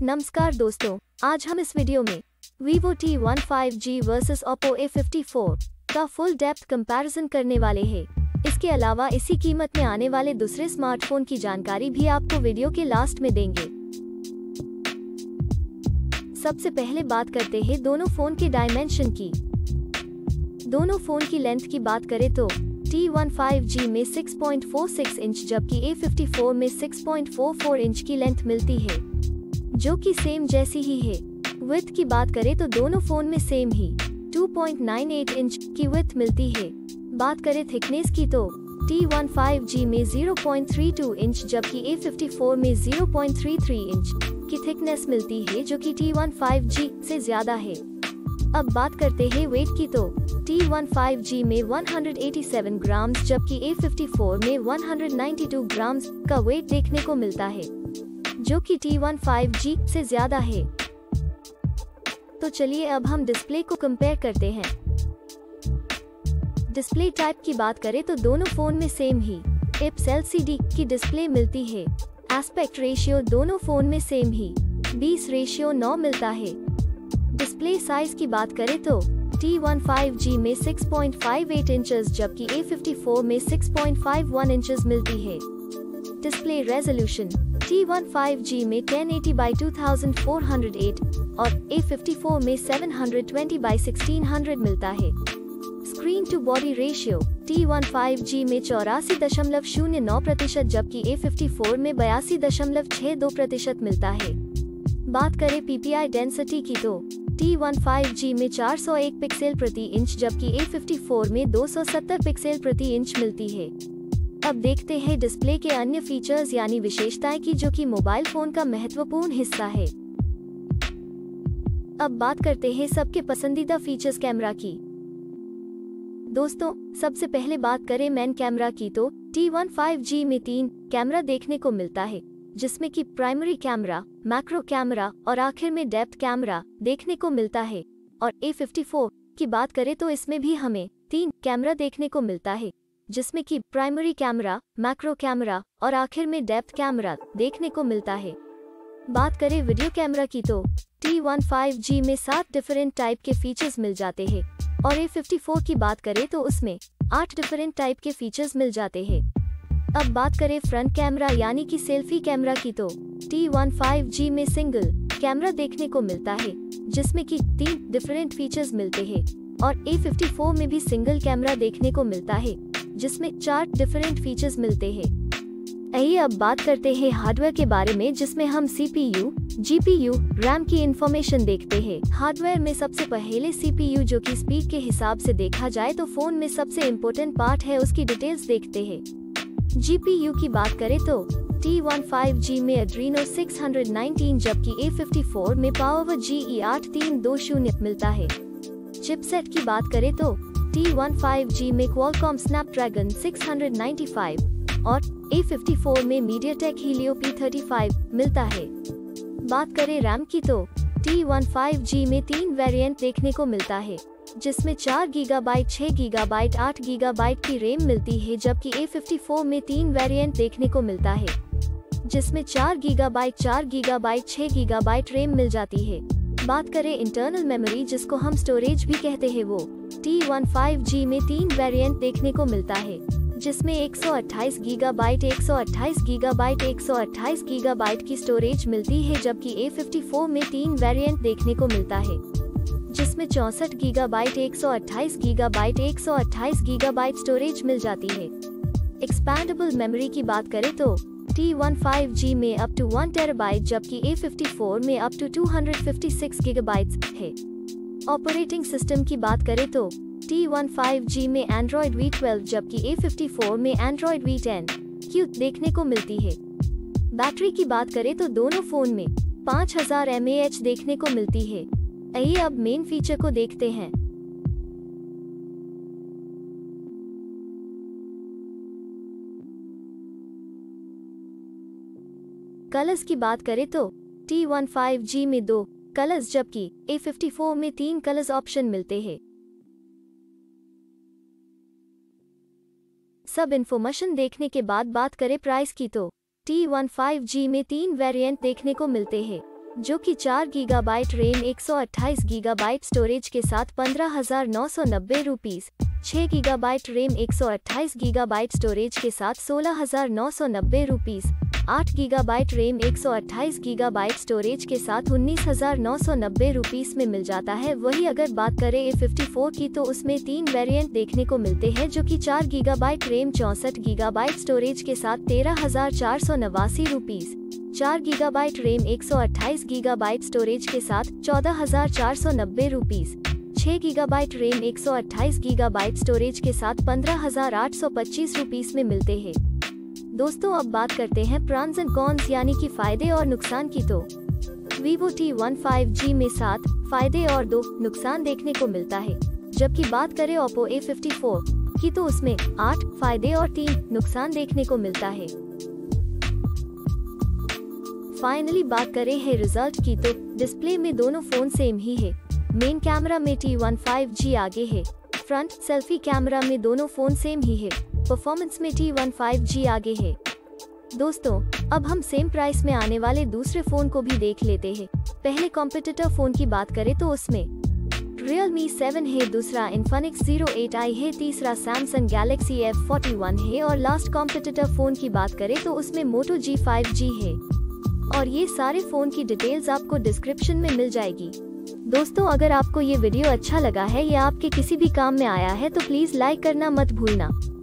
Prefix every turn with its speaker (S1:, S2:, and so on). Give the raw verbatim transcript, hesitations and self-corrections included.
S1: नमस्कार दोस्तों, आज हम इस वीडियो में Vivo T one five G versus Oppo A fifty four का फुल डेप्थ कंपैरिजन करने वाले हैं। इसके अलावा इसी कीमत में आने वाले दूसरे स्मार्टफोन की जानकारी भी आपको वीडियो के लास्ट में देंगे। सबसे पहले बात करते हैं दोनों फोन के डायमेंशन की। दोनों फोन की लेंथ की बात करें तो टी वन फाइव जी में six point four six inch जबकि ए फिफ्टी फोर में six point four four inch की लेंथ मिलती है, जो कि सेम जैसी ही है। विड्थ की बात करें तो दोनों फोन में सेम ही two point nine eight inch की विड्थ मिलती है। बात करें थिकनेस की तो टी वन फाइव जी में zero point three two inch जबकि ए फिफ्टी फोर में zero point three three inch की थिकनेस मिलती है, जो कि टी वन फाइव जी से ज्यादा है। अब बात करते हैं वेट की तो टी वन फाइव जी में one hundred eighty seven grams जबकि ए फिफ्टी फोर में one hundred ninety two grams का वेट देखने को मिलता है, जो कि टी वन फाइव जी से ज्यादा है। तो चलिए अब हम डिस्प्ले को कंपेयर करते हैं। डिस्प्ले टाइप की बात करें तो दोनों फोन में सेम ही I P S L C D की डिस्प्ले मिलती है। एस्पेक्ट रेशियो दोनों फोन में सेम ही बीस रेशियो नौ मिलता है। डिस्प्ले साइज की बात करें तो टी वन फाइव जी में six point five eight inches जबकि ए फिफ्टी फोर में six point five one inches मिलती है। Display resolution T one five G में ten eighty by two thousand four hundred eight और A fifty four में seven hundred twenty by sixteen hundred मिलता है। Screen to body ratio T one five G में चौरासी दशमलव शून्य नौ प्रतिशत जबकि ए फिफ्टी फोर में बयासी दशमलव छह दो प्रतिशत मिलता है। बात करें पीपीआई डेंसिटी की तो टी वन फाइव जी में चार सौ एक पिक्सल प्रति इंच जबकि ए फिफ्टी फोर में दो सौ सत्तर पिक्सल प्रति इंच मिलती है। अब देखते हैं डिस्प्ले के अन्य फीचर्स यानी विशेषताएं की, जो कि मोबाइल फोन का महत्वपूर्ण हिस्सा है। अब बात करते हैं सबके पसंदीदा फीचर्स कैमरा की। दोस्तों, सबसे पहले बात करें मेन कैमरा की तो टी वन फाइव जी में तीन कैमरा देखने को मिलता है, जिसमें कि प्राइमरी कैमरा, मैक्रो कैमरा और आखिर में डेप्थ कैमरा देखने को मिलता है। और ए फिफ्टी फोर की बात करें तो इसमें भी हमें तीन कैमरा देखने को मिलता है, जिसमें कि प्राइमरी कैमरा, मैक्रो कैमरा और आखिर में डेप्थ कैमरा देखने को मिलता है। बात करें वीडियो कैमरा की तो टी वन फाइव जी में सात डिफरेंट टाइप के फीचर्स मिल जाते हैं और ए फिफ्टी फोर की बात करें तो उसमें आठ डिफरेंट टाइप के फीचर्स मिल जाते हैं। अब बात करें फ्रंट कैमरा यानी कि सेल्फी कैमरा की तो टी वन फाइव जी में सिंगल कैमरा देखने को मिलता है, जिसमें कि तीन डिफरेंट फीचर्स मिलते हैं और ए फिफ्टी फोर में भी सिंगल कैमरा देखने को मिलता है, जिसमें चार डिफरेंट फीचर्स मिलते हैं। आइए अब बात करते हैं हार्डवेयर के बारे में, जिसमें हम सीपीयू, जीपीयू, रैम की इंफॉर्मेशन देखते हैं। हार्डवेयर में सबसे पहले सीपीयू, जो कि स्पीड के हिसाब से देखा जाए तो फोन में सबसे इम्पोर्टेंट पार्ट है, उसकी डिटेल्स देखते हैं। जीपीयू की बात करें तो टी वन फाइव जी में एड्रीनो सिक्स हंड्रेड नाइनटीन जबकि ए फिफ्टी फोर में power G E eight three two zero मिलता है। चिपसेट की बात करें तो टी वन फाइव जी में Qualcomm Snapdragon six hundred ninety five और ए फिफ्टी फोर में MediaTek Helio P thirty five मिलता है। बात करें रैम की तो टी वन फाइव जी में तीन वेरिएंट देखने को मिलता है, जिसमें चार गीगाबाइट, छह गीगाबाइट, आठ गीगाबाइट की रैम मिलती है, जबकि ए फिफ्टी फोर में तीन वेरिएंट देखने को मिलता है, जिसमें चार गीगाबाइट, चार गीगाबाइट, छह गीगाबाइट रैम मिल जाती है। बात करें इंटरनल मेमोरी, जिसको हम स्टोरेज भी कहते हैं, वो टी वन फाइव जी में तीन वेरिएंट देखने को मिलता है, जिसमें एक सौ अट्ठाईस गीगाबाइट, एक सौ अट्ठाईस गीगाबाइट, एक सौ अट्ठाईस गीगाबाइट की स्टोरेज मिलती है, जबकि ए फिफ्टी फोर में तीन वेरिएंट देखने को मिलता है, जिसमें चौसठ गीगाबाइट, एक सौ अट्ठाईस गीगाबाइट, एक सौ अट्ठाईस गीगाबाइट स्टोरेज मिल जाती है। एक्सपैंडेबल मेमोरी की बात करें तो टी वन फाइव जी में अप टू वन टेराबाइट जबकि ए फिफ्टी फोर में up to two hundred fifty six gigabytes है। ऑपरेटिंग सिस्टम की बात करें तो टी वन फाइव जी में एंड्रॉयड वी ट्वेल्व जबकि ए फिफ्टी फोर में एंड्रॉयड वी टेन क्यू देखने को मिलती है। बैटरी की बात करें तो दोनों फोन में पाँच हज़ार एम ए एच देखने को मिलती है। आइए अब मेन फीचर को देखते हैं। कलर्स की बात करें तो टी वन फाइव जी में दो कलर्स जबकि ए फिफ्टी फोर में तीन कलर्स ऑप्शन मिलते हैं। सब इन्फॉर्मेशन देखने के बाद बात करें प्राइस की तो टी वन फाइव जी में तीन वेरिएंट देखने को मिलते हैं, जो कि चार गीगाबाइट रैम एक सौ अट्ठाईस गीगाबाइट स्टोरेज के साथ पंद्रह हजार नौ सौ नब्बे रुपीस, छह गीगाबाइट रैम एक सौ अट्ठाईस गीगाबाइट स्टोरेज के साथ सोलह हजार नौ सौ नब्बे रुपीस, आठ गीगाबाइट रैम एक सौ अट्ठाईस गीगाबाइट स्टोरेज के साथ उन्नीस हजार नौ सौ नब्बे रुपीस में मिल जाता है। वही अगर बात करें ए फिफ्टी फोर की तो उसमें तीन वेरिएंट देखने को मिलते हैं, जो कि चार गीगाबाइट रैम चौसठ गीगाबाइट स्टोरेज के साथ तेरह हजार चार सौ नवासी रुपीस, चार गीगाबाइट रैम एक सौ अट्ठाईस गीगाबाइट स्टोरेज के साथ चौदह हजार चार सौ नब्बे रुपीस, छह गीगाबाइट रैम एक सौ अट्ठाईस गीगाबाइट स्टोरेज के साथ पंद्रह हजार आठ सौ पच्चीस रुपीस में मिलते हैं। दोस्तों अब बात करते हैं प्रॉन्स एंड कॉन्स यानी कि फायदे और नुकसान की। तो Vivo T one five G में सात फायदे और दो नुकसान देखने को मिलता है, जबकि बात करें ओप्पो ए फिफ्टी फोर की तो उसमें आठ फायदे और तीन नुकसान देखने को मिलता है। फाइनली बात करें है रिजल्ट की तो डिस्प्ले में दोनों फोन सेम ही है। मेन कैमरा में टी वन फाइव जी आगे है, फ्रंट सेल्फी कैमरा में दोनों फोन सेम ही है, परफॉर्मेंस में टी वन फाइव जी आगे है। दोस्तों अब हम सेम प्राइस में आने वाले दूसरे फोन को भी देख लेते हैं। पहले कॉम्पिटिटर फोन की बात करें तो उसमें Realme सेवन है, दूसरा Infinix ज़ीरो एट आई है, तीसरा Samsung Galaxy F forty one है और लास्ट कॉम्पिटिटर फोन की बात करें तो उसमें Moto जी फाइव जी है। और ये सारे फोन की डिटेल्स आपको डिस्क्रिप्शन में मिल जाएगी। दोस्तों अगर आपको ये वीडियो अच्छा लगा है या आपके किसी भी काम में आया है तो प्लीज लाइक करना मत भूलना।